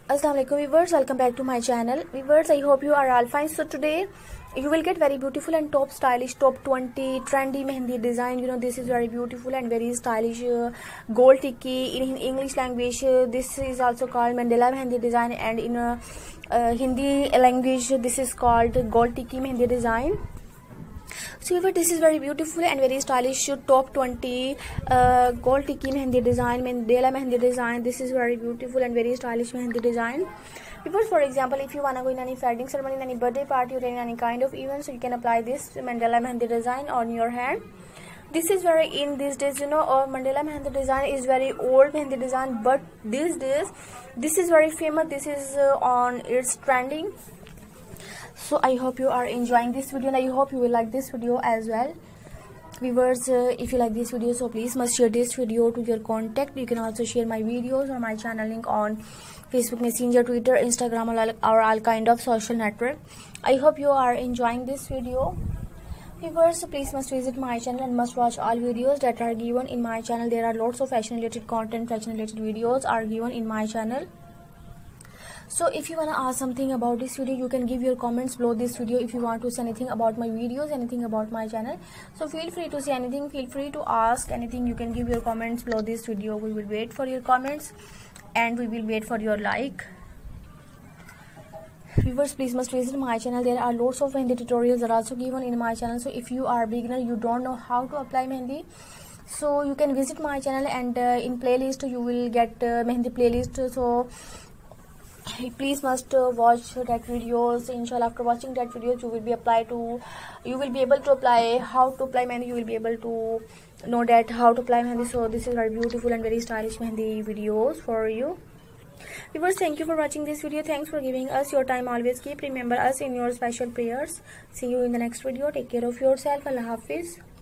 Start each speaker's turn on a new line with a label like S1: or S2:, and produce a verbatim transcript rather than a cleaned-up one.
S1: Assalamu alaikum viewers, welcome back to my channel. Viewers, I hope you are all fine. So today you will get very beautiful and top stylish top twenty trendy mehendi design. You know, this is very beautiful and very stylish uh, gold tikki in, in English language. Uh, this is also called Mandela mehendi design, and in uh, uh, Hindi language this is called gold tikki mehendi design. So viewer, this is very beautiful and very stylish top twenty uh, gold tikki mehendi design, Mandela mehendi design. This is very beautiful and very stylish mehendi design. Because for example, if you wanna go in any wedding ceremony, in any birthday party, or in any kind of event, so you can apply this Mandela mehendi design on your hand. This is very in these days, you know, or Mandela mehendi design is very old mehendi design, but these days this is very famous. This is uh, on it's trending. So I hope you are enjoying this video, and I hope you will like this video as well. Viewers, uh, if you like this video, so please must share this video to your contact. You can also share my videos or my channel link on Facebook Messenger, Twitter, Instagram, or all, or all kind of social network. I hope you are enjoying this video. Viewers, so please must visit my channel and must watch all videos that are given in my channel. There are lots of fashion related content, fashion related videos are given in my channel. So if you want to ask something about this video, you can give your comments below this video. If you want to say anything about my videos, anything about my channel, so feel free to say anything, feel free to ask anything. You can give your comments below this video. We will wait for your comments and we will wait for your like. Viewers, please must visit my channel. There are lots of mehendi tutorials that are also given in my channel. So if you are beginner, you don't know how to apply mehendi, so you can visit my channel, and uh, in playlist you will get uh, mehendi playlist. So please must uh, watch that videos. Inshallah, after watching that videos, you will be apply to you will be able to apply how to apply mehendi. You will be able to know that how to apply mehendi. So this is very beautiful and very stylish mehendi videos for you. Viewers, thank you for watching this video. Thanks for giving us your time. Always keep remember us in your special prayers. See you in the next video. Take care of yourself. Allah Hafiz.